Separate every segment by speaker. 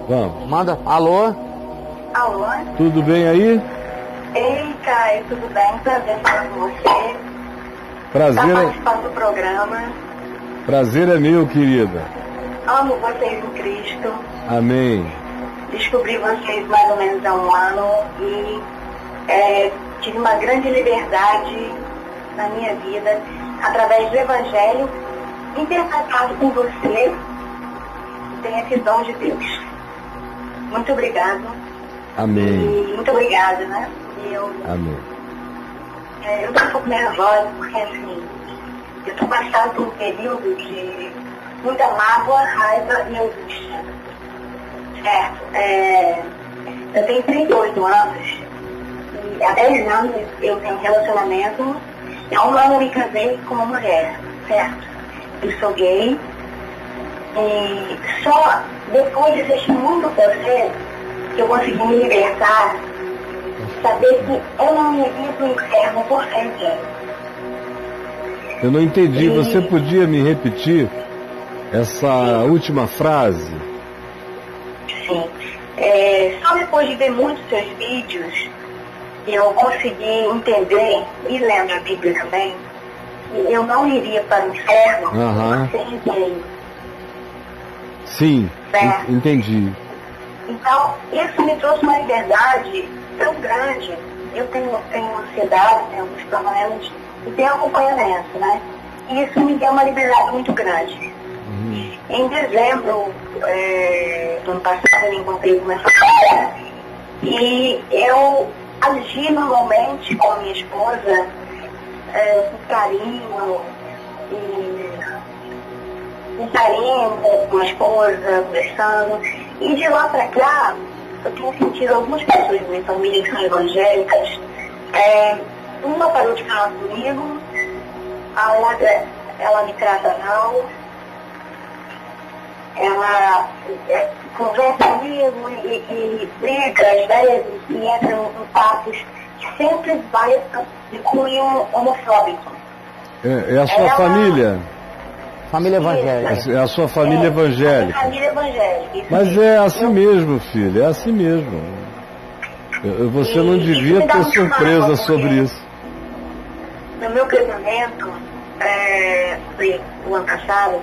Speaker 1: Vamos.
Speaker 2: Manda. Alô?
Speaker 3: Alô?
Speaker 1: Tudo bem aí?
Speaker 3: Ei, Caio, tudo bem? Prazer falar com você.
Speaker 1: Prazer
Speaker 3: Tá participando do programa.
Speaker 1: Prazer é meu, querida.
Speaker 3: Amo vocês em Cristo.
Speaker 1: Amém.
Speaker 3: Descobri vocês mais ou menos há um ano e tive uma grande liberdade na minha vida através do Evangelho interpretado por você. Tem esse dom de Deus. Muito obrigado.
Speaker 1: Amém.
Speaker 3: E muito obrigada, né?
Speaker 1: Amém.
Speaker 3: Eu tô um pouco nervosa porque, assim, eu tô passando por um período de muita mágoa, raiva e angústia. Certo? Eu tenho 38 anos e há 10 anos eu tenho relacionamento. Há um ano eu me casei com uma mulher, certo? Eu sou gay e só depois desse muito processo que eu consegui me libertar, saber que eu não iria para o inferno por ser gay.
Speaker 1: Eu não entendi. Você podia me repetir essa última frase?
Speaker 3: Sim. Só depois de ver muitos seus vídeos, eu consegui entender, e lendo a Bíblia também, que eu não iria para o inferno por ser gay.
Speaker 1: Sim, entendi.
Speaker 3: Então, isso me trouxe uma liberdade tão grande. Eu tenho ansiedade, tenho alguns problemas e tenho acompanhamento, né? E isso me deu uma liberdade muito grande. Em dezembro do ano passado, eu me encontrei com essa mulher e eu agi normalmente com a minha esposa, com carinho com a esposa, conversando. E de lá pra cá, eu tenho sentido algumas pessoas da minha família que são evangélicas. Uma parou de falar comigo, a outra, ela me trata mal, ela conversa comigo e briga às vezes e entra em papos que sempre vai de cunho homofóbico.
Speaker 1: É a sua família?
Speaker 2: Família evangélica.
Speaker 1: É a sua família evangélica.
Speaker 3: Família evangélica.
Speaker 1: Mas é assim mesmo, filho, é assim mesmo. Você não devia ter surpresa sobre isso.
Speaker 3: No meu casamento, foi o ano passado,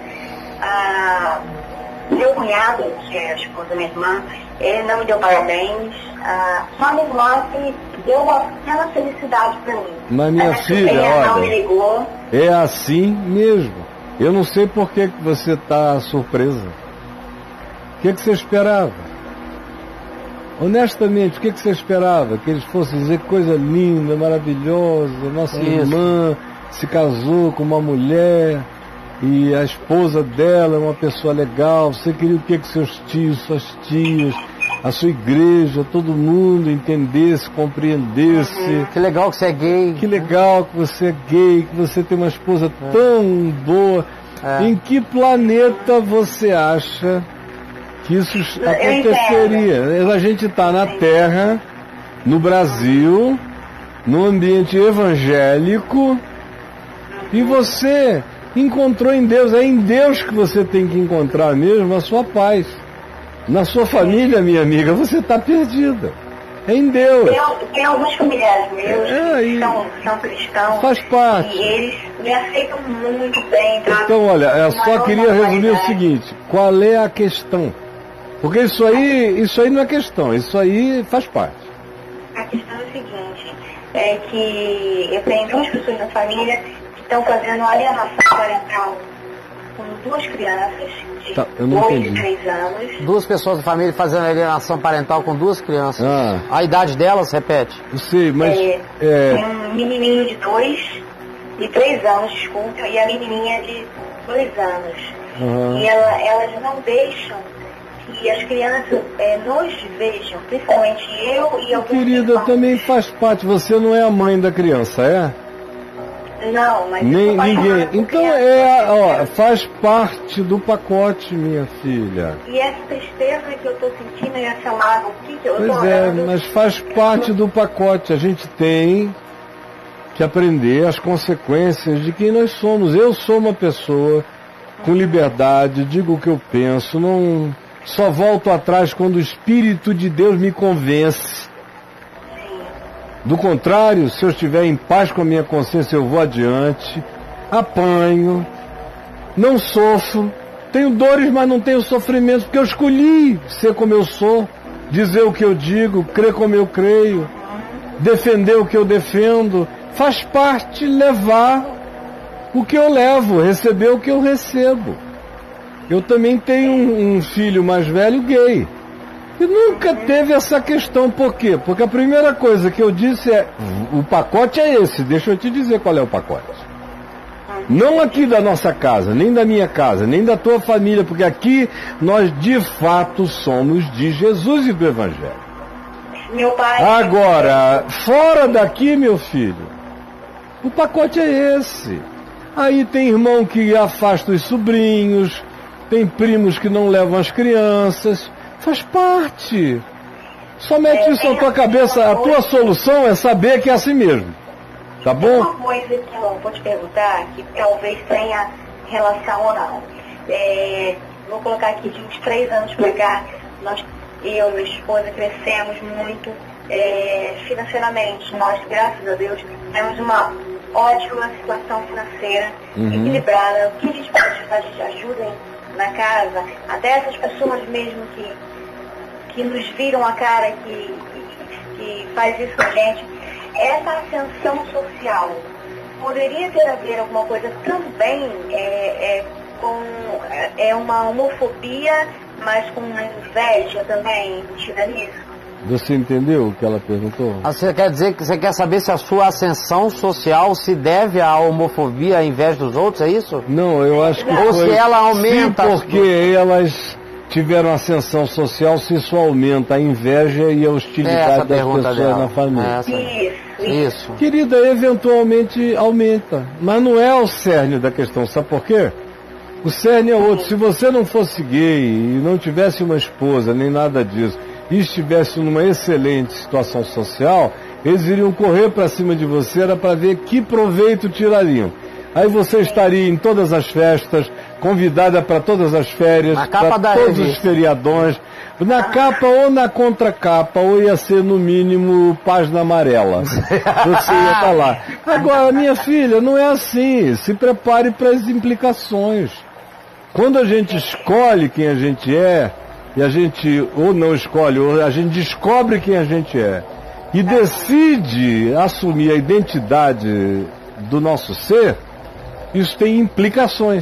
Speaker 3: meu cunhado, que é a esposa da minha irmã, ele não me deu parabéns. Só a minha irmã que deu aquela felicidade pra mim.
Speaker 1: Mas minha filha,
Speaker 3: não me ligou.
Speaker 1: É assim mesmo. Eu não sei por que você está surpresa. O que você esperava? Honestamente, o que você esperava? Que eles fossem dizer coisa linda, maravilhosa, nossa irmã se casou com uma mulher e a esposa dela é uma pessoa legal. Você queria o que seus tios, suas tias, a sua igreja, todo mundo entendesse, compreendesse.
Speaker 2: Que legal que você é gay.
Speaker 1: Que legal que você é gay, que você tem uma esposa tão boa. Em que planeta você acha que isso aconteceria? A gente está na Terra, no Brasil, num ambiente evangélico, e você encontrou em Deus. É em Deus que você tem que encontrar mesmo a sua paz. Na sua família, minha amiga, você está perdida. É em Deus.
Speaker 3: Tem alguns familiares meus que são cristãos.
Speaker 1: Faz parte.
Speaker 3: E eles me aceitam muito bem.
Speaker 1: Então, olha, eu só queria resumir o seguinte. Qual é a questão? Porque isso aí não é questão. Isso aí faz parte.
Speaker 3: A questão é o seguinte. É que eu tenho duas pessoas na família que estão fazendo alienação parental com duas crianças de 2 e 3 anos.
Speaker 2: Duas pessoas da família fazendo alienação parental com duas crianças. A idade delas, repete?
Speaker 1: Eu sei, mas...
Speaker 3: Um menininho de 2 e 3 anos, desculpa, e a menininha de 2 anos. E elas não deixam que as crianças nos vejam, principalmente eu e alguns...
Speaker 1: Querida, também faz parte. Você não é a mãe da criança, é?
Speaker 3: Não, mas...
Speaker 1: Nem ninguém. Então faz parte do pacote, minha filha.
Speaker 3: E essa tristeza que eu estou sentindo e essa mágoa que eu tô
Speaker 1: Pois mas faz parte do pacote. A gente tem que aprender as consequências de quem nós somos. Eu sou uma pessoa com liberdade, digo o que eu penso, não só volto atrás quando o Espírito de Deus me convence. Do contrário, se eu estiver em paz com a minha consciência, eu vou adiante, apanho, não sofro, tenho dores, mas não tenho sofrimento, porque eu escolhi ser como eu sou, dizer o que eu digo, crer como eu creio, defender o que eu defendo. Faz parte levar o que eu levo, receber o que eu recebo. Eu também tenho um filho mais velho gay. E nunca teve essa questão. Por quê? Porque a primeira coisa que eu disse é, o pacote é esse, deixa eu te dizer qual é o pacote. Não aqui da nossa casa, nem da minha casa, nem da tua família, porque aqui nós de fato somos de Jesus e do Evangelho.
Speaker 3: Meu pai...
Speaker 1: Agora, fora daqui, meu filho, o pacote é esse. Aí tem irmão que afasta os sobrinhos, tem primos que não levam as crianças. Faz parte. Só mete isso na tua cabeça. A tua solução é saber que é assim mesmo. Tá bom?
Speaker 3: Uma coisa que eu vou te perguntar, que talvez tenha relação ou não. Vou colocar aqui de uns 3 anos pra cá, eu e minha esposa crescemos muito financeiramente. Nós, graças a Deus, temos uma ótima situação financeira equilibrada. O que a gente pode fazer de ajuda na casa, até essas pessoas mesmo que nos viram a cara, que faz isso com a gente, essa ascensão social poderia ter a ver alguma coisa também com uma homofobia, mas com uma inveja também embutida nisso?
Speaker 1: Você entendeu o que ela perguntou?
Speaker 2: Você quer dizer que você quer saber se a sua ascensão social se deve à homofobia, à inveja dos outros, é isso?
Speaker 1: Não, eu acho que
Speaker 2: ou se ela aumenta.
Speaker 1: Sim, porque elas tiveram ascensão social, se isso aumenta a inveja e a hostilidade das pessoas dela na família.
Speaker 2: Isso.
Speaker 1: Querida, eventualmente aumenta, mas não é o cerne da questão, sabe por quê? O cerne é outro. Se você não fosse gay e não tivesse uma esposa, nem nada disso, e estivesse numa excelente situação social, eles iriam correr para cima de você, era para ver que proveito tirariam. Aí você estaria em todas as festas, convidada para todas as férias, para todos os feriadões, na capa ou na contracapa, ou ia ser no mínimo página amarela. Você ia estar lá. Agora, minha filha, não é assim. Se prepare para as implicações. Quando a gente escolhe quem a gente é, e a gente ou não escolhe, ou a gente descobre quem a gente é, e decide assumir a identidade do nosso ser, isso tem implicações.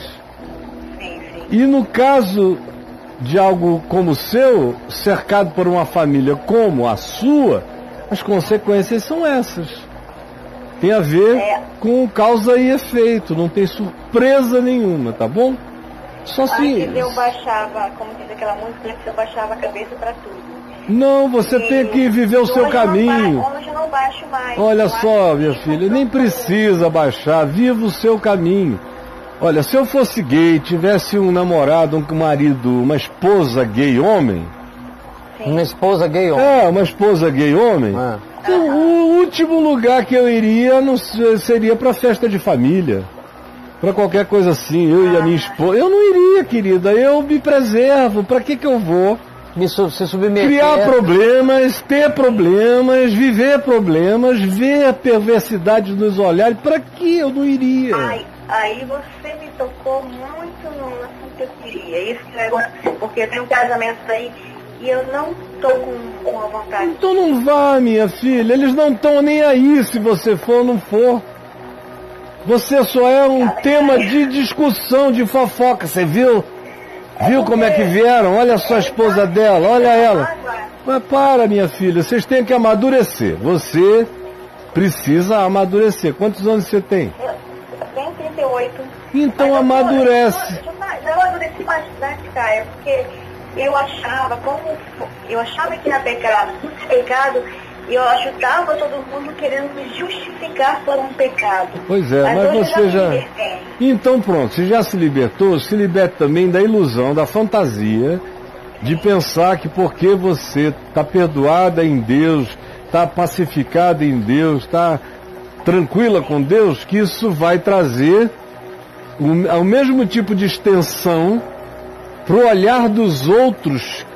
Speaker 1: E no caso de algo como o seu, cercado por uma família como a sua, as consequências são essas. Tem a ver com causa e efeito, não tem surpresa nenhuma, tá bom? Só se...
Speaker 3: Antes eu baixava, como diz aquela música, eu baixava a cabeça para tudo.
Speaker 1: Não, você tem que viver o seu caminho.
Speaker 3: Hoje eu não baixo mais.
Speaker 1: Olha só, minha filha, nem precisa baixar, viva o seu caminho. Olha, se eu fosse gay, tivesse um namorado, um marido, uma esposa gay homem...
Speaker 2: Sim. Uma esposa gay homem?
Speaker 1: Uma esposa gay homem. Então, o último lugar que eu iria seria para festa de família. Para qualquer coisa assim, eu e a minha esposa. Eu não iria, querida, eu me preservo. Para que eu vou?
Speaker 2: Se submeter.
Speaker 1: Criar problemas, ter problemas, viver problemas, ver a perversidade nos olhares. Para que eu não iria?
Speaker 3: Aí você me tocou muito no assunto que eu queria. Isso porque eu tenho casamentos aí e eu não estou com a vontade.
Speaker 1: Então não vá, minha filha. Eles não estão nem aí se você for ou não for. Você só é um tema de discussão, de fofoca. Você viu? Viu como é que vieram? Olha só a esposa dela, olha ela. Mas para, minha filha, vocês têm que amadurecer. Você precisa amadurecer. Quantos anos você tem?
Speaker 3: Eu tenho 38.
Speaker 1: Então amadurece.
Speaker 3: Eu amadureci bastante, Caio, porque eu achava que era pecado. Pecado, e eu ajudava todo mundo querendo me justificar por um pecado.
Speaker 1: Pois é, mas você já... Então pronto, você já se libertou, se liberte também da ilusão, da fantasia, de pensar que porque você está perdoada em Deus, está pacificada em Deus, está tranquila com Deus, que isso vai trazer o mesmo tipo de extensão para o olhar dos outros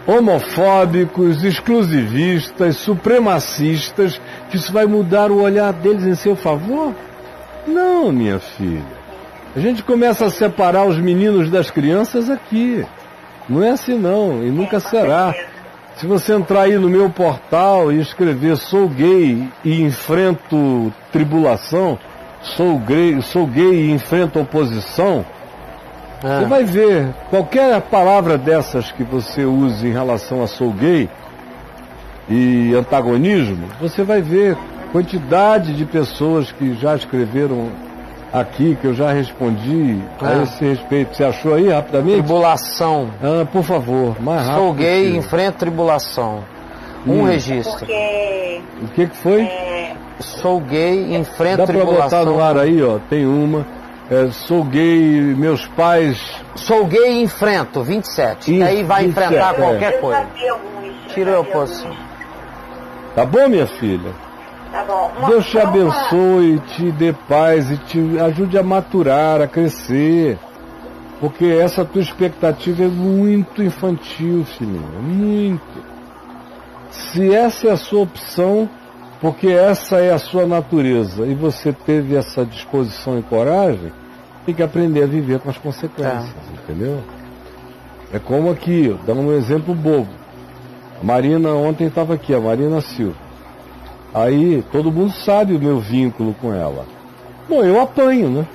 Speaker 1: homofóbicos, exclusivistas, supremacistas, que isso vai mudar o olhar deles em seu favor? Não, minha filha. A gente começa a separar os meninos das crianças aqui. Não é assim não, e nunca será. Se você entrar aí no meu portal e escrever "sou gay e enfrento tribulação", sou gay e enfrento oposição, você vai ver, qualquer palavra dessas que você use em relação a "sou gay" e antagonismo, você vai ver quantidade de pessoas que já escreveram aqui, que eu já respondi a esse respeito. Você achou aí rapidamente?
Speaker 2: Tribulação.
Speaker 1: Por favor, mais rápido.
Speaker 2: Sou gay e enfrento tribulação. Registro.
Speaker 3: Porque...
Speaker 1: O que foi?
Speaker 2: Sou gay e enfrento
Speaker 1: tribulação. Dá pra botar no ar aí, ó, tem uma. Sou gay, meus pais...
Speaker 2: Sou gay e enfrento, 27. E aí vai enfrentar qualquer coisa. Tira a oposição.
Speaker 1: Tá bom, minha filha?
Speaker 3: Tá bom.
Speaker 1: Deus te abençoe, te dê paz e te ajude a maturar, a crescer. Porque essa tua expectativa é muito infantil, filhinha. Muito. Se essa é a sua opção, porque essa é a sua natureza, e você teve essa disposição e coragem, tem que aprender a viver com as consequências, entendeu? É como aqui, dando um exemplo bobo. A Marina ontem estava aqui, a Marina Silva. Aí, todo mundo sabe o meu vínculo com ela. Bom, eu apanho, né?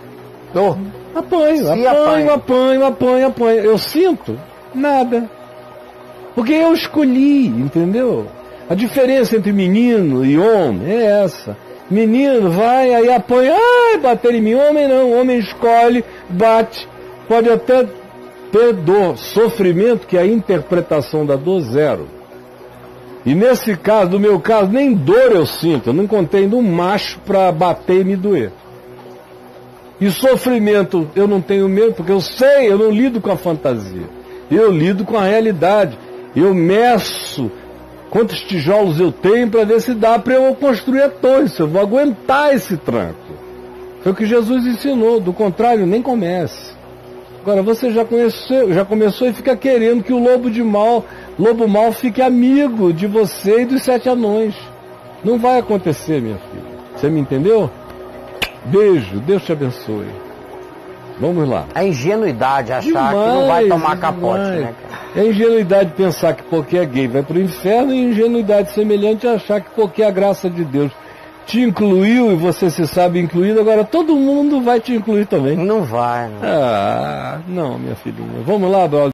Speaker 1: Apanho. Eu sinto nada. Porque eu escolhi, entendeu? A diferença entre menino e homem é essa. Menino vai, aí apanha, bater em mim. Homem não, homem escolhe, bate. Pode até ter dor, sofrimento, que é a interpretação da dor, zero. E nesse caso, no meu caso, nem dor eu sinto. Eu não encontrei um macho para bater e me doer. E sofrimento eu não tenho medo, porque eu sei, eu não lido com a fantasia. Eu lido com a realidade. Eu meço quantos tijolos eu tenho para ver se dá para eu construir a torre, se eu vou aguentar esse tranco. Foi o que Jesus ensinou, do contrário, nem comece. Agora, você já começou e fica querendo que o lobo mau fique amigo de você e dos 7 anões. Não vai acontecer, minha filha. Você me entendeu? Beijo, Deus te abençoe. Vamos lá.
Speaker 2: É ingenuidade achar que não vai tomar capote, né, cara?
Speaker 1: É ingenuidade pensar que porque é gay vai pro inferno, e ingenuidade semelhante é achar que porque a graça de Deus te incluiu e você se sabe incluído, agora todo mundo vai te incluir também.
Speaker 2: Não vai, não.
Speaker 1: Não, minha filhinha. Vamos lá, brother.